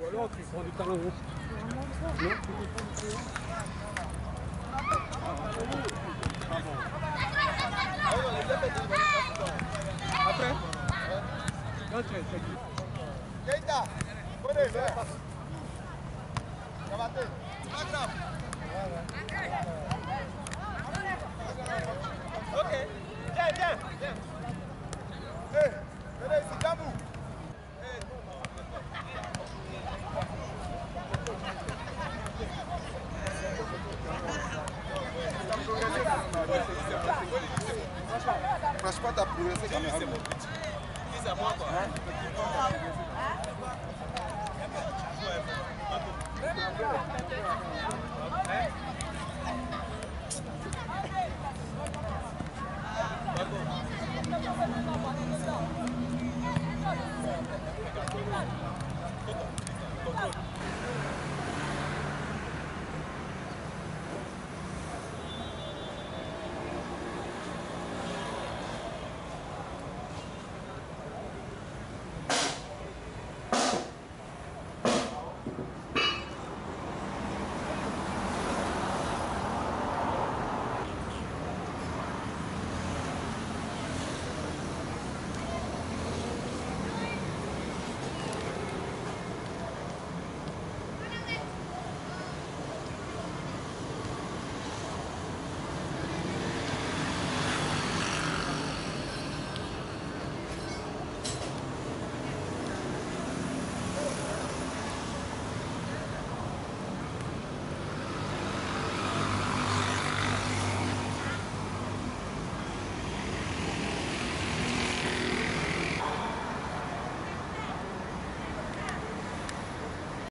Alors, tu prends du talon rouge. Non. Après non, tu es Keita, prenez, ok, viens. Hey, venez ici, Dambou. Franchement, t'as progressé quand même. C'est à moi quoi.